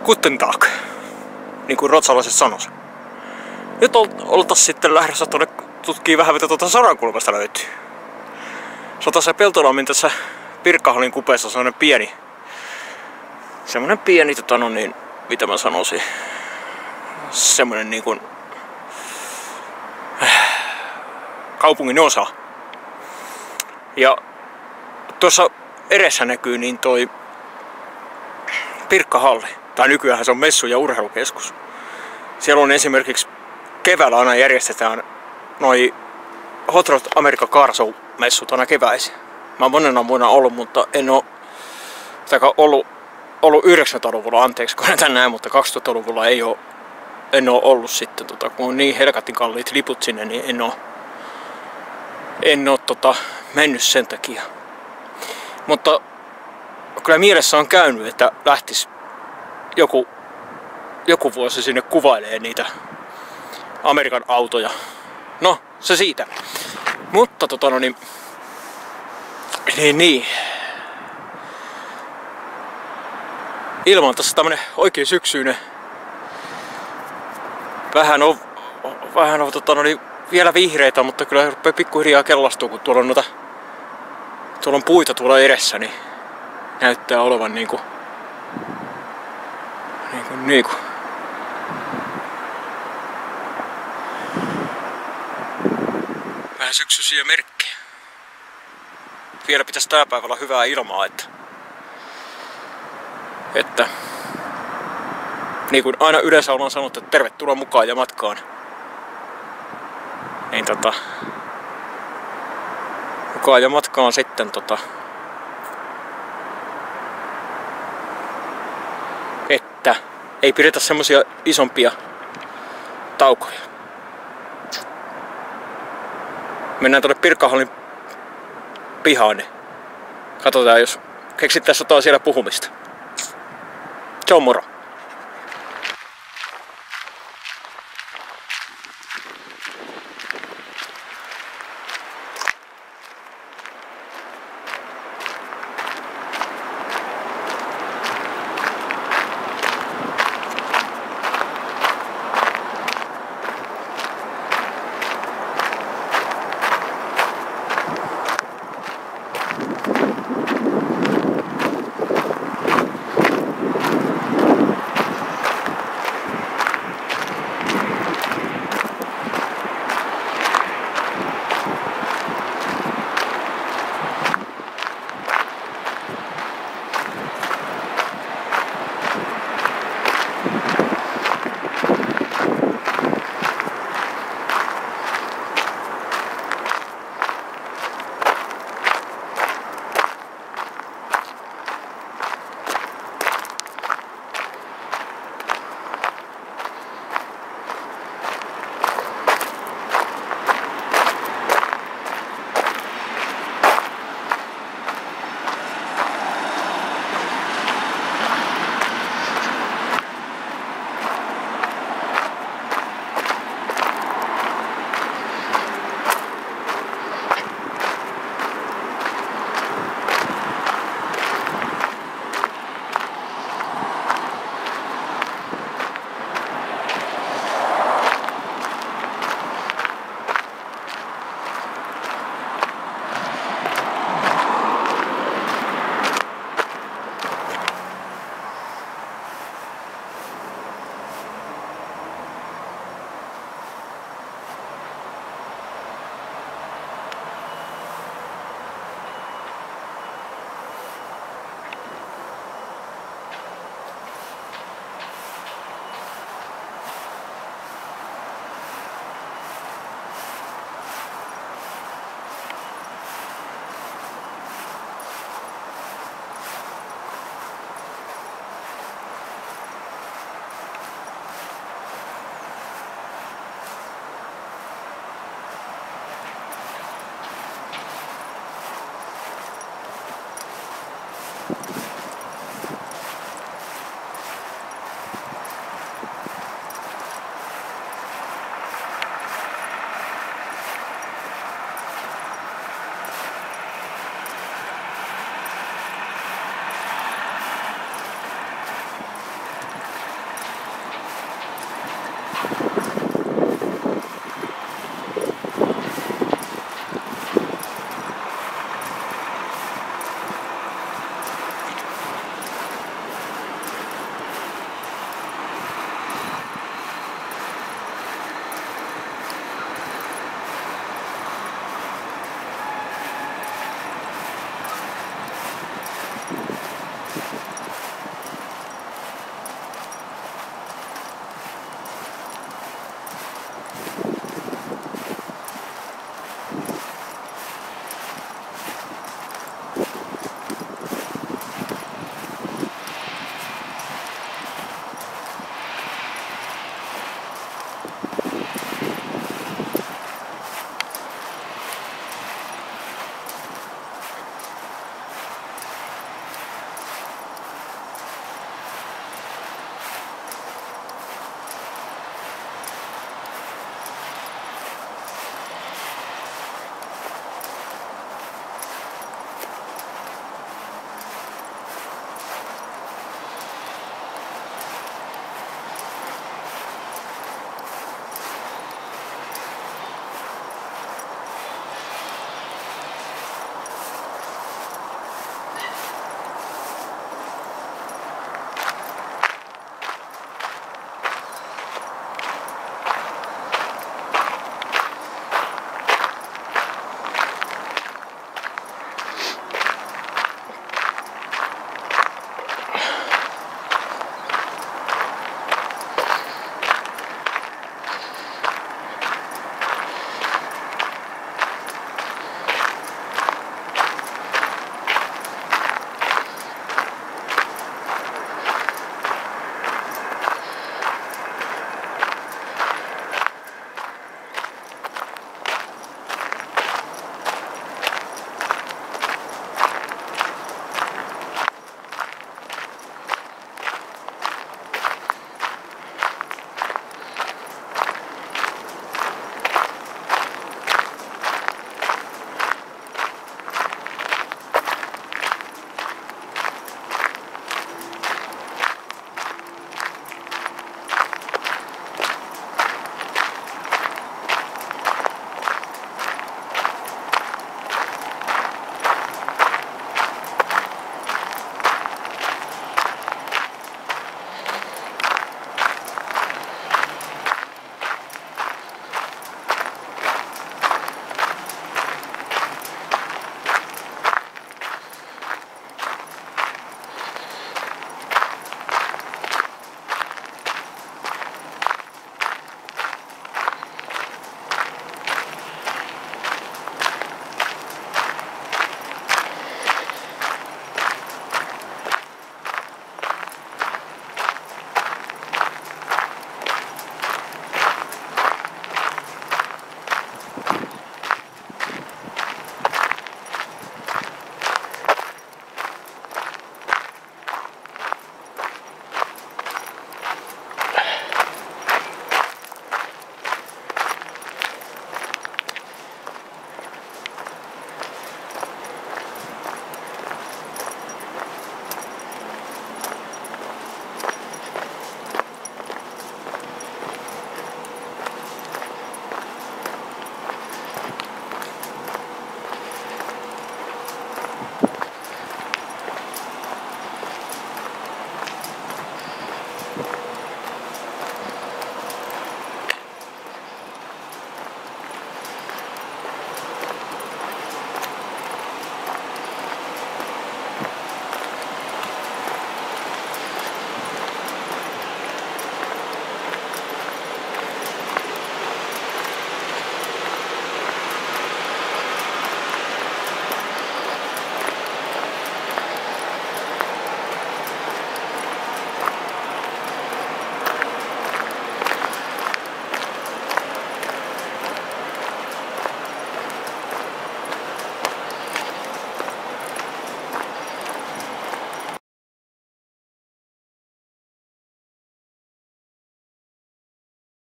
Guten Tag, niin kuin ruotsalaiset sanois. Nyt oltais sitten lähdössä tuonne tutkii vähän mitä tuota Sodankulmasta löytyy. Se on tässä Peltolammin tässä Pirkkahallin kupeessa semmonen pieni mitä mä sanoisin, semmonen niinku kaupungin osa. Ja tuossa edessä näkyy niin toi Pirkkahalli, tai nykyään se on messu- ja urheilukeskus. Siellä on esimerkiksi keväällä aina järjestetään noi Hot Rod America Car Show -messut aina keväisin. Mä oon monena vuonna ollut, mutta en oo ollut 90-luvulla, anteeksi kun tän näin, mutta 2000-luvulla en oo ollut sitten, kun on niin helkatin kalliit liput sinne, niin en oo mennyt sen takia. Mutta kyllä mielessä on käynyt, että lähtis joku vuosi sinne kuvailee niitä Amerikan autoja. No, se siitä. Mutta niin. Ilma on tässä tämmönen oikein syksyinen. Vähän on vielä vihreitä, mutta kyllä rupeaa pikkuhiljaa kellastua, kun tuolla on puita tuolla edessä, niin näyttää olevan niinku vähän syksyisiä merkkejä. Vielä pitäisi tää päivä olla hyvää ilmaa, että niin kuin aina yleensä ollaan sanottu, että tervetuloa mukaan ja matkaan. Niin mukaan ja matkaan sitten että ei pidetä semmosia isompia taukoja. Mennään tuonne Pirkkahallin pihaan, niin katsotaan jos keksittäis jotain siellä puhumista. Se on moro.